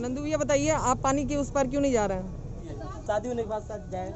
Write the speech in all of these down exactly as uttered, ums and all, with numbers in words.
नंदू ये बताइए, आप पानी के उस पार क्यों नहीं जा रहे हैं? शादी होने के बाद साथ जाए।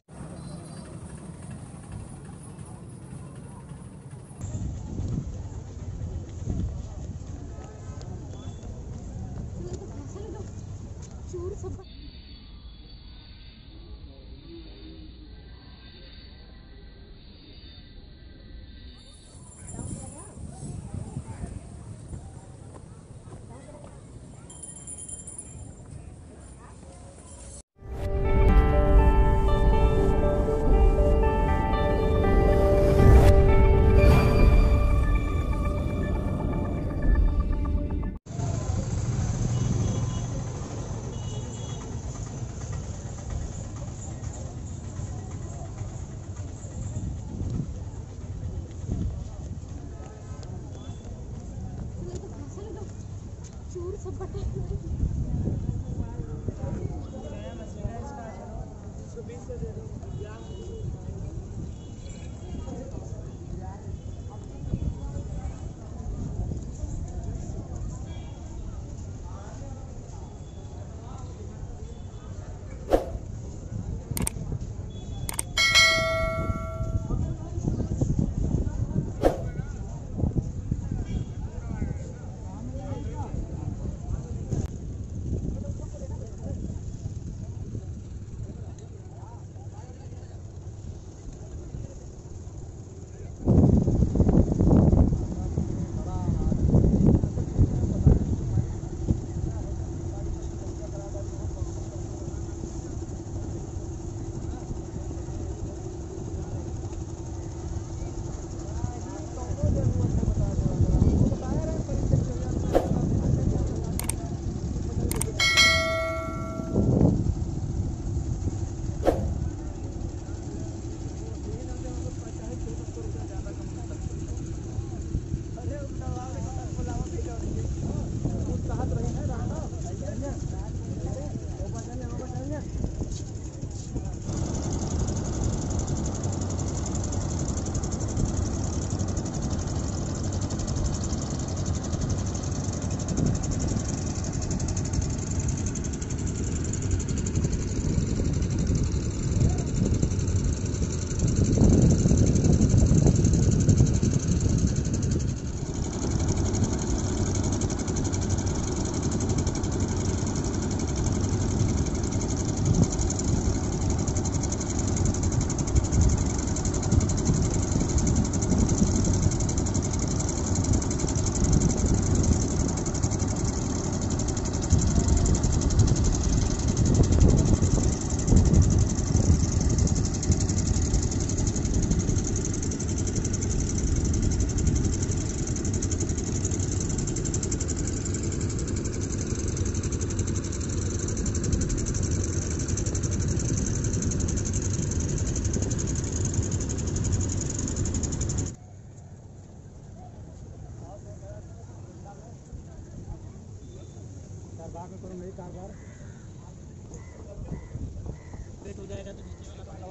हो जाएगा तो नीचे वाला पहलवा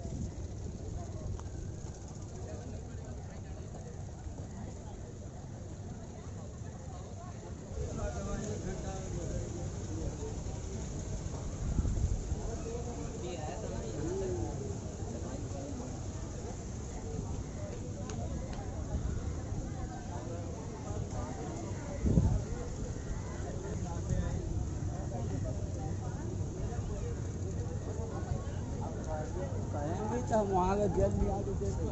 हम वहाँ के जेल में आके देख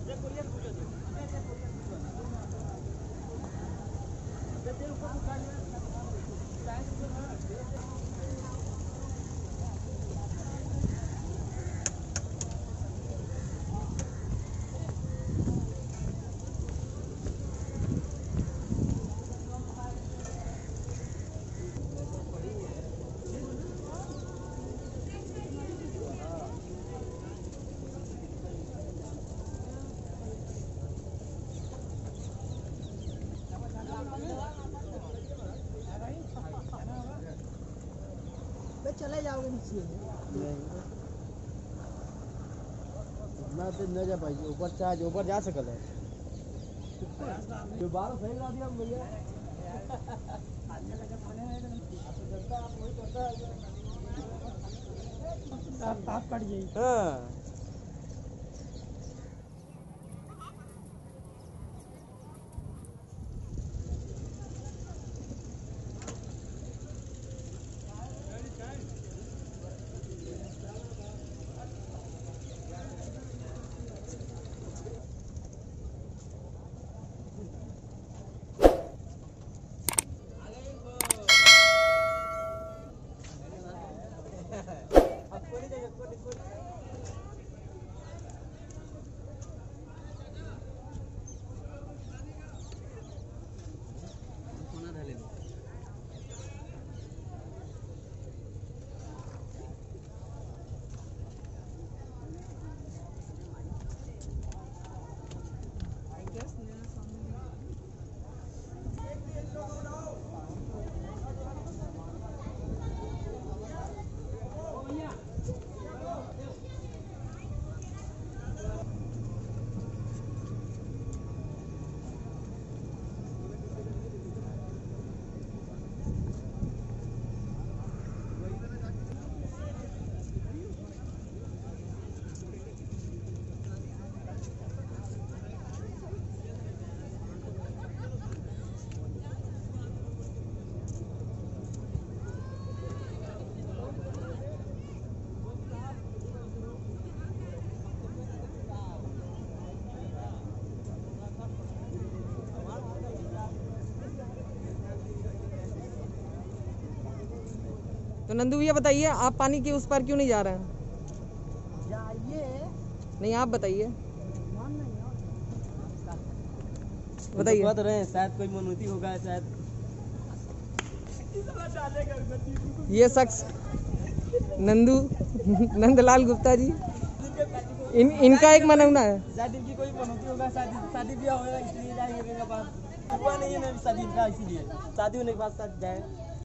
चले जाओगे नीचे मैं तो न जा भाई ऊपर चार्ज ऊपर जा सकल है जो बाहर सही ला दिया भैया ताप कट गई। हाँ तो नंदू भैया बताइए, आप पानी के उस पार क्यों नहीं जा रहे हैं? जाइए। नहीं, आप बताइए मान नहीं बताइए। बात रहे शायद कोई मनोती होगा शायद। ये शख्स नंदू नंदलाल गुप्ता जी, इन इनका एक मनौना है। शायद इनकी कोई मनोती होगा, शादी शादी ब्याह होगा इसलिए जाएंगे मेरे पास। हुआ नहीं है मैं शादी इनका, इसीलिए शादी होने के बाद साथ जाए।